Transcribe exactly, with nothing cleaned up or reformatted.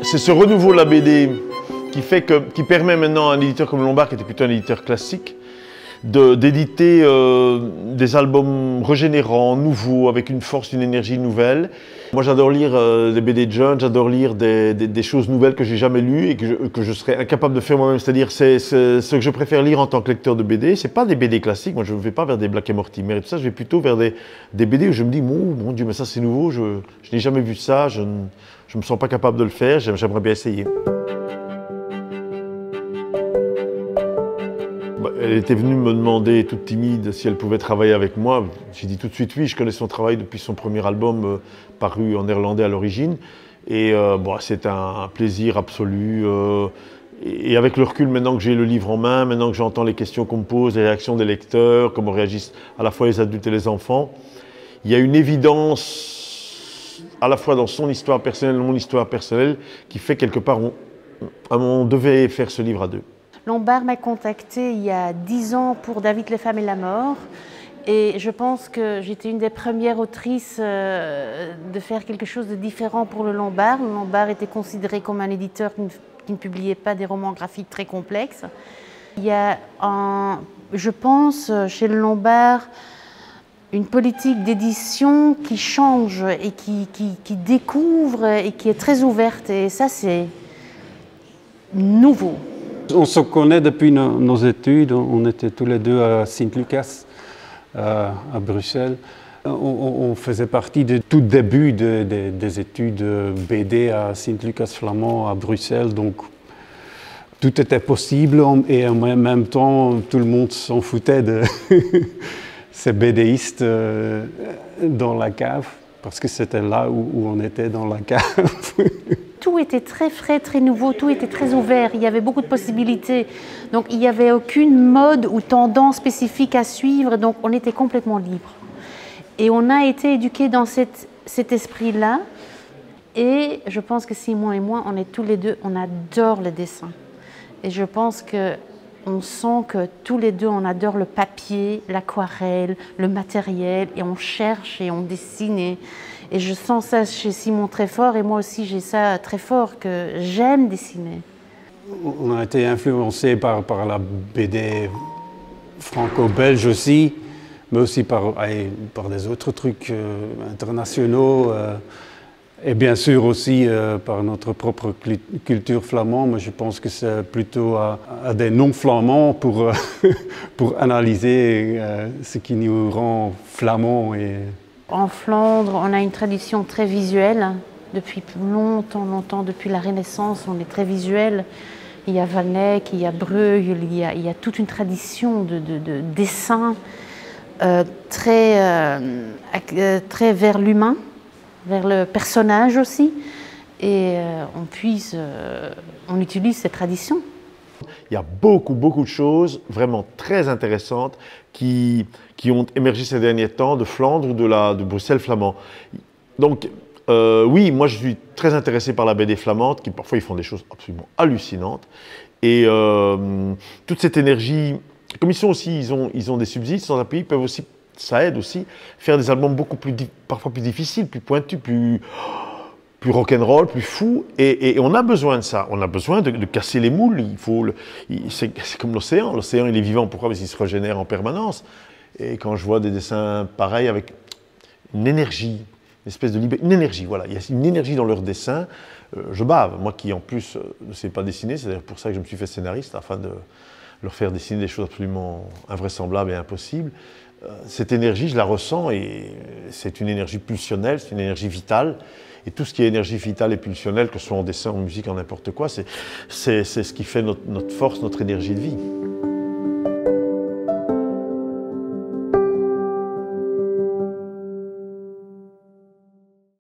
C'est ce renouveau de la B D qui, fait que, qui permet maintenant à un éditeur comme Lombard, qui était plutôt un éditeur classique, d'éditer euh, des albums régénérants, nouveaux, avec une force, une énergie nouvelle. Moi j'adore lire euh, des B D de jeunes, j'adore lire des, des, des choses nouvelles que j'ai jamais lues et que je, que je serais incapable de faire moi-même. C'est-à-dire c'est ce que je préfère lire en tant que lecteur de B D, c'est pas des B D classiques, moi je ne vais pas vers des Black et Mortimer et tout ça, je vais plutôt vers des, des B D où je me dis, oh, mon Dieu, mais ça c'est nouveau, je, je n'ai jamais vu ça, je ne je me sens pas capable de le faire, j'aimerais bien essayer. Elle était venue me demander, toute timide, si elle pouvait travailler avec moi. J'ai dit tout de suite oui, je connais son travail depuis son premier album euh, paru en néerlandais à l'origine. Et euh, bon, c'est un, un plaisir absolu. Euh, et, et avec le recul, maintenant que j'ai le livre en main, maintenant que j'entends les questions qu'on me pose, les réactions des lecteurs, comment réagissent à la fois les adultes et les enfants, il y a une évidence, à la fois dans son histoire personnelle et mon histoire personnelle, qui fait quelque part, on, on, on devait faire ce livre à deux. Lombard m'a contacté il y a dix ans pour David, les femmes et la mort. Et je pense que j'étais une des premières autrices euh, de faire quelque chose de différent pour le Lombard. Le Lombard était considéré comme un éditeur qui ne, qui ne publiait pas des romans graphiques très complexes. Il y a, un, je pense, chez le Lombard, une politique d'édition qui change et qui, qui, qui découvre et qui est très ouverte. Et ça, c'est nouveau. On se connaît depuis nos, nos études, on était tous les deux à Sint-Lucas, euh, à Bruxelles. On, on faisait partie du tout début de, de, des études B D à Sint-Lucas Flamand, à Bruxelles, donc tout était possible et en même temps tout le monde s'en foutait de ces BDistes euh, dans la cave, parce que c'était là où, où on était dans la cave. Tout était très frais, très nouveau, tout était très ouvert, il y avait beaucoup de possibilités. Donc il n'y avait aucune mode ou tendance spécifique à suivre, donc on était complètement libre. Et on a été éduqués dans cette, cet esprit-là. Et je pense que Simon et moi, on est tous les deux, on adore le dessin. Et je pense qu'on sent que tous les deux, on adore le papier, l'aquarelle, le matériel, et on cherche et on dessine. Et, Et je sens ça chez Simon très fort, et moi aussi j'ai ça très fort, que j'aime dessiner. On a été influencé par, par la B D franco-belge aussi, mais aussi par, allez, par des autres trucs euh, internationaux, euh, et bien sûr aussi euh, par notre propre culture flamande, mais je pense que c'est plutôt à, à des non-flamands pour, euh, pour analyser euh, ce qui nous rend flamands. Et, En Flandre, on a une tradition très visuelle. Depuis longtemps, longtemps, depuis la Renaissance, on est très visuel. Il y a Van Eyck, il y a Bruegel, il y a, il y a toute une tradition de, de, de dessin euh, très, euh, très vers l'humain, vers le personnage aussi. Et euh, on puise, euh, on utilise cette tradition. Il y a beaucoup, beaucoup de choses vraiment très intéressantes qui, qui ont émergé ces derniers temps de Flandre ou de, la, de Bruxelles flamand. Donc, euh, oui, moi je suis très intéressé par la B D flamande, qui parfois ils font des choses absolument hallucinantes. Et euh, toute cette énergie, comme ils sont aussi, ils ont, ils ont des subsides sans appui, ils peuvent aussi, ça aide aussi, faire des albums beaucoup plus, parfois plus difficiles, plus pointus, plus... plus rock'n'roll, plus fou, et, et on a besoin de ça. On a besoin de, de casser les moules. Il faut, c'est comme l'océan. L'océan, il est vivant. Pourquoi? Parce qu'il se régénère en permanence. Et quand je vois des dessins pareils avec une énergie, une espèce de liberté, une énergie, voilà. Il y a une énergie dans leurs dessins. Euh, je bave. Moi qui, en plus, euh, ne sais pas dessiner, c'est d'ailleurs pour ça que je me suis fait scénariste, afin de leur faire dessiner des choses absolument invraisemblables et impossibles. Euh, cette énergie, je la ressens, et c'est une énergie pulsionnelle, c'est une énergie vitale. Et tout ce qui est énergie vitale et pulsionnelle, que ce soit en dessin, en musique, en n'importe quoi, c'est ce qui fait notre, notre force, notre énergie de vie.